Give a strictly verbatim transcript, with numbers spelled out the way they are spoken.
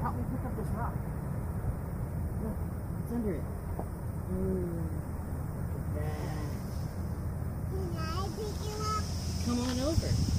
help me pick up this rock. Look, it's under it. Ooh, look at that. Can I pick it up? Come on over.